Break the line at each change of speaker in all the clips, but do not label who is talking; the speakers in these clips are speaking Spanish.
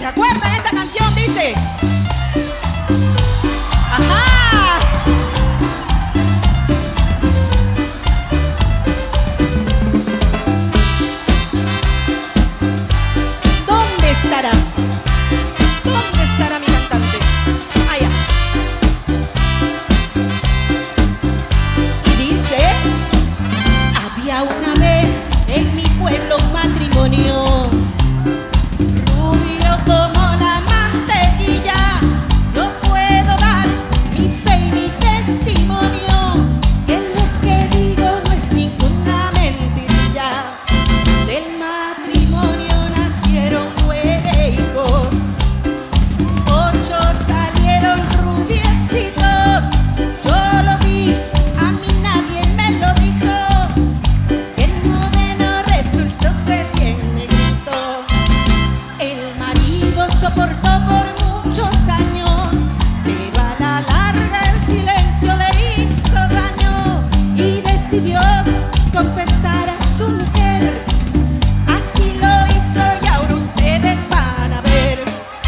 ¿Se acuerdan esta canción? Dice. Ajá. ¿Dónde estará? ¿Dónde estará mi cantante? Allá. Dice. Había una vez en mi pueblo un matrimonio, rubio como la mantequilla. Yo puedo dar mi fe y mi testimonio, que lo que digo no es ninguna mentirilla. Del matrimonio nacieron 9 hijos, 8 salieron rubiecitos. Yo lo vi, a mí nadie me lo dijo, que el noveno resultó ser bien negrito. El marido soportó por muchos años, pero a la larga el silencio le hizo daño y decidió confesar a su mujer. Así lo hizo y ahora ustedes van a ver.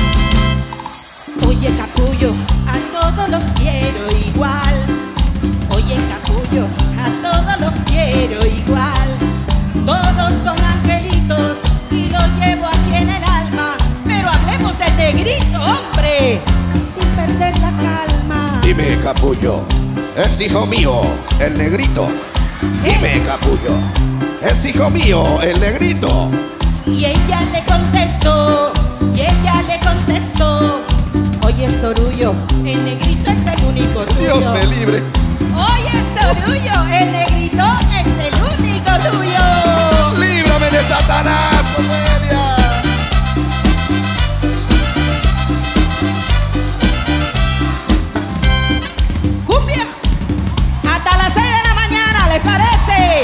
Oye, capullo, a todos los quiero igual. Oye, capullo, a todos los quiero igual. Todos son angelitos y lo llevo aquí en el alma. Pero hablemos del negrito, hombre, sin perder la calma.
Dime, capullo, es hijo mío, el negrito. Dime, capullo, es hijo mío, el negrito.
Y ella le contestó, oye, Sorullo, el negrito es el único tuyo.
Dios me libre.
Oye, Sorullo, el negrito es el único tuyo.
Líbrame de Satanás, Ofelia.
Cumbia, hasta las 6 de la mañana, ¿les parece?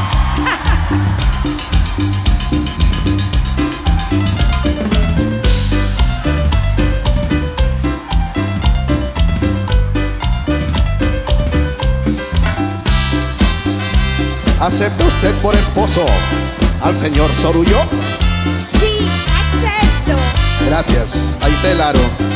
¿Acepta usted por esposo al señor Sorullo?
Sí, acepto.
Gracias, ahí te el aro.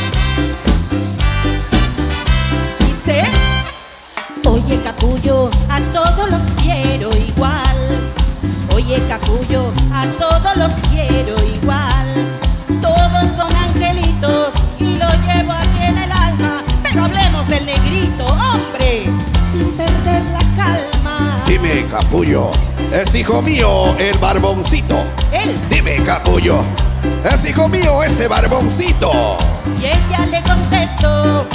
Dice, oye, capullo, a todos los quiero igual. Oye, capullo, a todos los quiero igual. Todos son angelitos y lo llevo aquí en el alma. Pero hablemos del negrito, hombre, sin perder la calma.
Dime, capullo, es hijo mío el barboncito.
Él.
Dime, capullo, es hijo mío ese barboncito.
Y ella le contestó,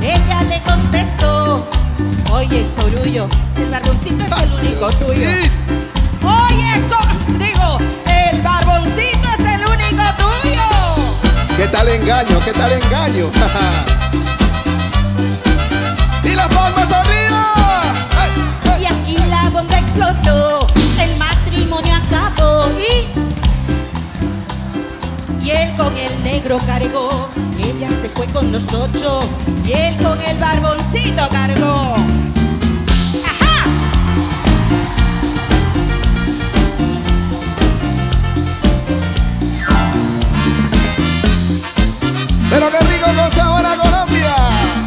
oye, Sorullo, el barboncito es el único tuyo.
Sí.
Oye, digo, el barboncito es el único tuyo.
¿Qué tal engaño? ¿Qué tal engaño? ¡Y las palmas arriba! ¡Ay, ay!
Y aquí la bomba explotó, el matrimonio acabó y él con el negro cargó. Ella se fue con los 8 y él con el barboncito cargó. ¡Ajá!
Pero qué rico con sabor a Colombia.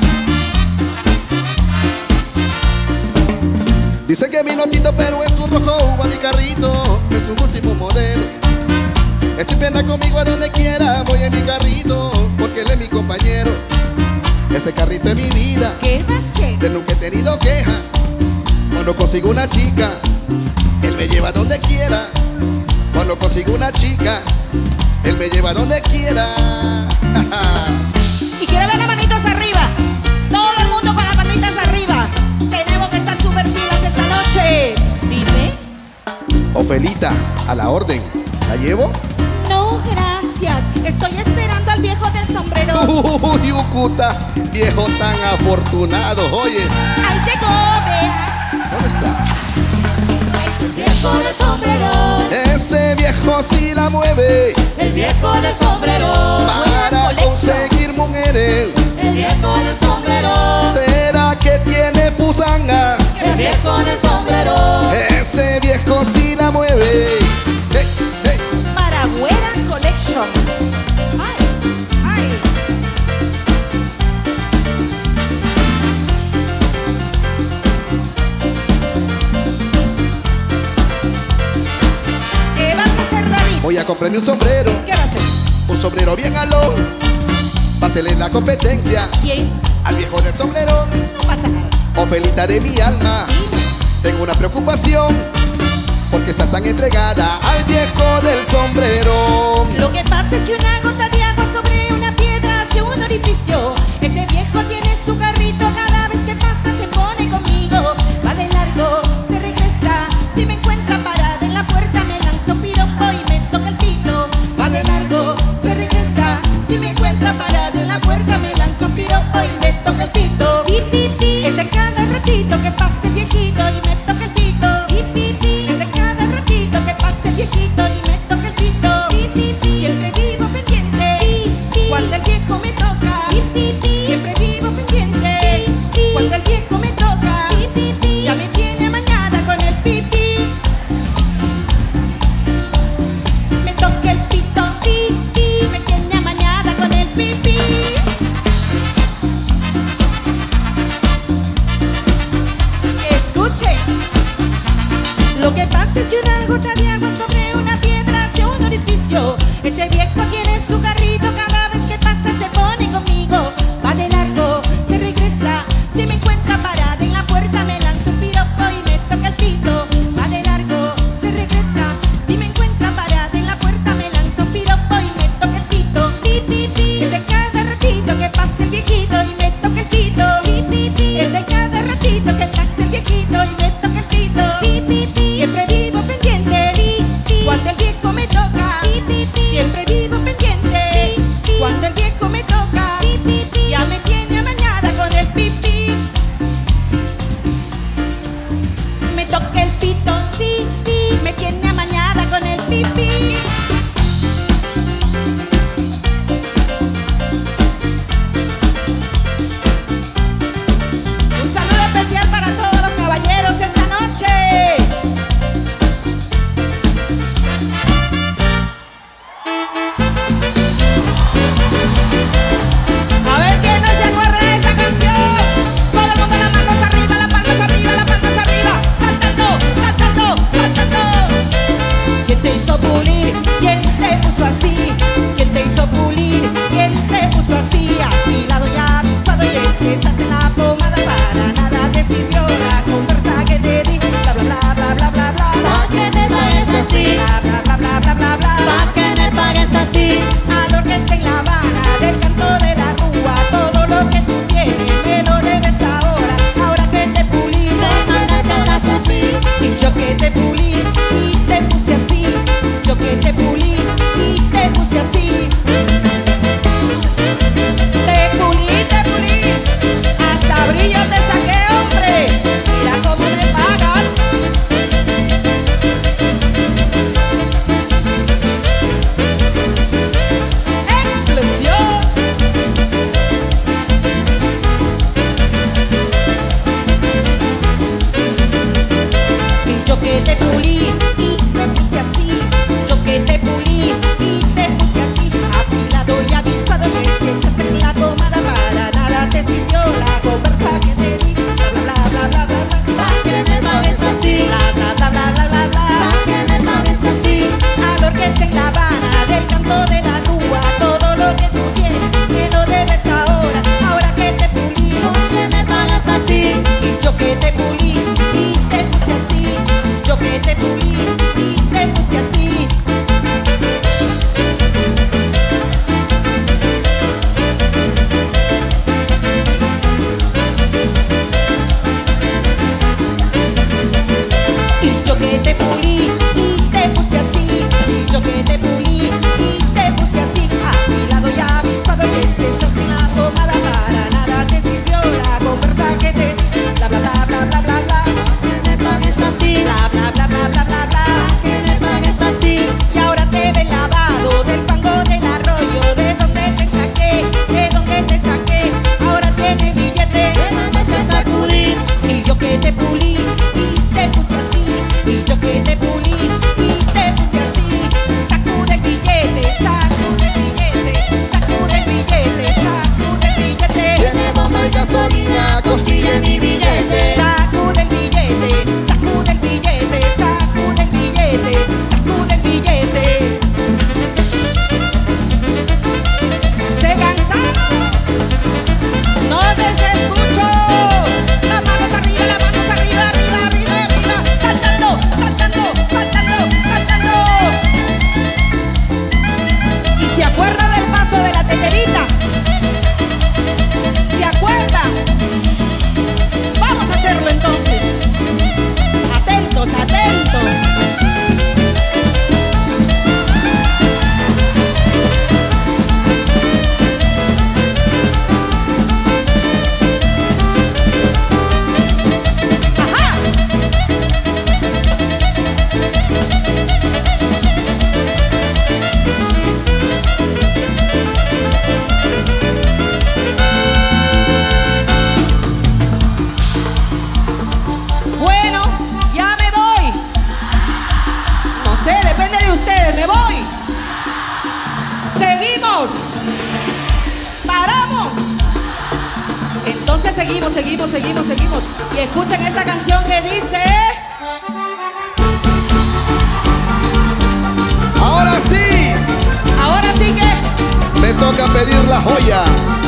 Dice que vino tinto pero es un rojo uva mi carrito, es un último modelo. Él siempre anda conmigo a donde quiera, voy en mi carrito, porque él es mi compañero. Ese carrito es mi vida,
¿Qué va a ser?
de nunca he tenido queja. Cuando consigo una chica, él me lleva donde quiera. Cuando consigo una chica, él me lleva donde quiera.
Y quiero ver las manitas arriba. Todo el mundo con las manitas arriba. Tenemos que estar súper pilas esta noche. Dime.
Ofelita, a la orden. ¿La llevo?
No, gracias. Estoy esperando al viejo del sombrero.
Uy, Ucuta, viejo tan afortunado. Oye,
Ahí llegó, vea.
¿dónde está?
El viejo del sombrero.
Ese viejo sí la mueve
El viejo del sombrero.
para conseguir mujeres.
El viejo del sombrero.
¿Será que tiene pusanga?
El viejo del sombrero.
Ese viejo sí la mueve. Hey, hey.
Maragüera Collection. Ay.
Voy a comprarme un sombrero,
¿Qué va a hacer?
un sombrero bien alón. Pásele la competencia
¿Quién?
al viejo del sombrero.
No pasa nada.
Ofelita de mi alma, tengo una preocupación, porque estás tan entregada al viejo del sombrero.
Lo que pasa es que una gota de agua sobre una piedra hace un orificio. Ese viejo tiene su carrito, cada vez que pasa se pone conmigo. Va de largo, se regresa, si me encuentra parada en la puerta me lanza un piropo y me toca el pito. Va de largo, se regresa, si me encuentra parada en la puerta me lanza un piropo y me toca el pito. Es de cada ratito que pase el viejito y me toca el pito. Es de cada ratito que pase el viejito y me toca el pito. Siempre vivo pendiente cuando el viejo me toca. Siempre vivo pendiente cuando el viejo me toca. Ya me tiene mañana con el pipí. Me toca el pito, me tiene amañada con el pipí. Escuche. Lo que pasa es que una gota de agua sobre una piedra hace un orificio. Ese viejo tiene su carrito, cada vez que pasa se pone conmigo. Va de largo, se regresa, si me encuentra parada en la puerta me lanza un piropo y me toca el pito. Va de largo, se regresa, si me encuentra parada en la puerta me lanza un piropo y me toca el pito. Es de cada ratito que pasa el viejito y me toca el pito. Es de cada ratito que pasa el viejito y me toca el pito. Siempre vivo pendiente cuando el viejo me toca. Siempre vivo pendiente cuando el viejo me toca. Ya me tiene amañada con el pipí. Me toca el pito, me tiene amañada con el pipí. Un saludo especial para todos los caballeros esta noche. A ver quién no se acuerda de esa canción. Todo el mundo las manos arriba, las palmas arriba, las palmas arriba. Saltando, saltando, saltando. ¿Quién te hizo pulir? ¿Quién te puso así? ¿Quién te hizo pulir? ¿Quién te puso así? Afilado y avispado y es que estás en la pomada. Para nada te sirvió la conversa que te di. Bla bla bla bla bla bla bla.
¿Pa' qué me pagues así?
Bla bla bla bla bla bla bla.
¿Pa' qué me pagues así?
A la orquesta en La Habana, del canto de la rúa, todo lo que tú tienes me lo debes ahora. Ahora que te pulí,
Me maltratas así.
y yo que te pulí y te puse así. Yo que te pulí y te puse así. depende de ustedes. Me voy. Seguimos. Paramos. Entonces seguimos. Y escuchen esta canción que dice...
Ahora sí,
Ahora sí que...
me toca pedir la joya.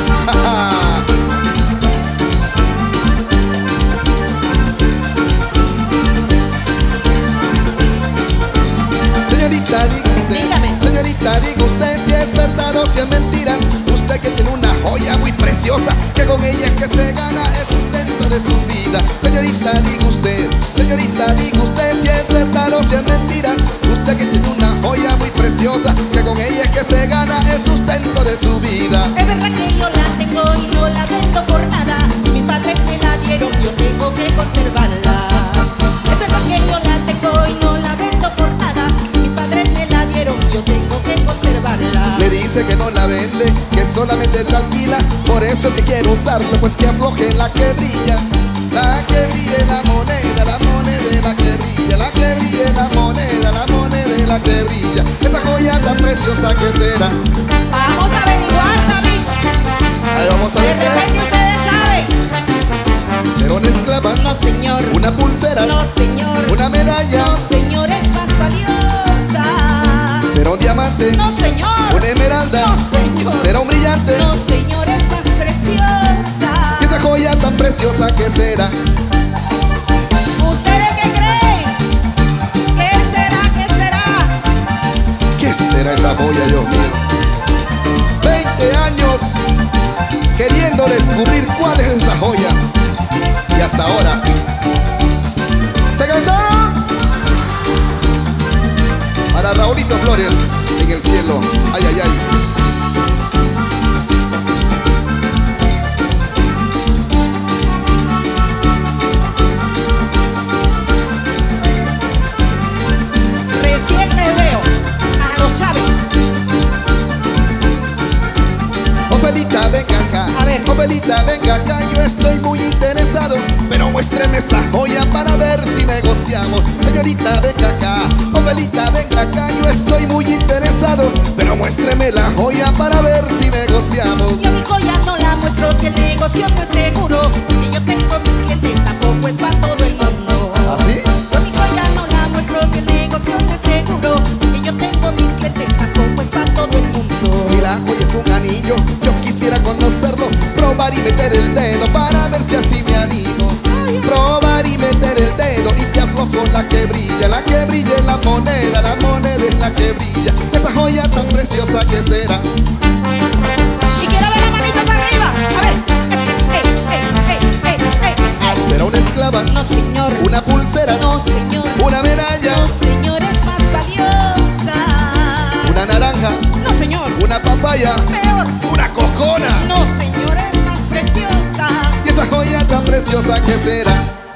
Señorita, diga usted,
Dígame.
señorita, diga usted si es verdad o si es mentira. Usted que tiene una joya muy preciosa, que con ella es que se gana el sustento de su vida. Señorita, diga usted si es verdad o si es mentira. Usted que tiene una joya muy preciosa, que con ella es que se gana el sustento de su vida.
Es verdad que yo la tengo y no la vendo por nada. Y mis padres me la dieron, yo tengo que conservarla. Es verdad que yo la tengo y no la vendo por nada. Y mis padres me la dieron, yo tengo que conservarla.
Me dice que no la vende, que solamente la alquila. Por eso es que quiero usarlo, pues que afloje la que brilla. La que brille la moneda, la moneda que brilla. La que brille la moneda, la moneda que brilla. Esa joya tan preciosa que será.
Vamos a averiguar, David.
Ahí vamos a
De
ver qué
repente
es.
ustedes saben.
¿Será una esclava?
No, señor.
¿Una pulsera?
No, señor.
¿Una medalla?
No, señor, es más valiosa.
¿Será un diamante?
No, señor.
¿Una esmeralda?
No, señor.
¿Será un brillante?
No, señor, es más preciosa.
¿Y esa joya tan preciosa que será?
¿Ustedes qué creen? ¿Qué será? ¿Qué será?
¿Qué será esa joya, Dios mío? 20 años queriendo descubrir cuál es esa joya. Y hasta ahora ¿se cansaron? Para Raulito Flores en el cielo. Ay, ay, ay.
Recién les veo a los Chávez.
Ofelita, venga acá.
A ver.
Ofelita, venga acá. Yo estoy muy interesado, pero muéstreme esa joya para ver si negociamos. Señorita, venga acá. Ofelita, venga acá. Yo estoy muy interesado, pero muéstreme la joya para ver si negociamos.
Yo mi joya no la muestro si el negocio no es seguro. Que yo tengo mis clientes, tampoco es para todo el mundo.
¿Así?
Yo mi joya no la muestro si el negocio no es seguro. Que yo tengo mis clientes, tampoco es para todo el mundo.
Si la joya es un anillo, yo quisiera conocerlo, probar y meter el dedo para ver si así me animo. Probar y meter el dedo y te aflojo la que brilla en la moneda es la que brilla. Esa joya tan preciosa que será.
Y quiero ver las manitas arriba. A ver.
¿Será una esclava?
No, señor.
¿Una pulsera?
No, señor.
¿Una medalla?
No, señor, es más valiosa.
¿Una naranja?
No, señor.
¿Una papaya?
Peor.
¿Una cocona?
No, señor, es más preciosa.
¿Y esa joya tan preciosa que será?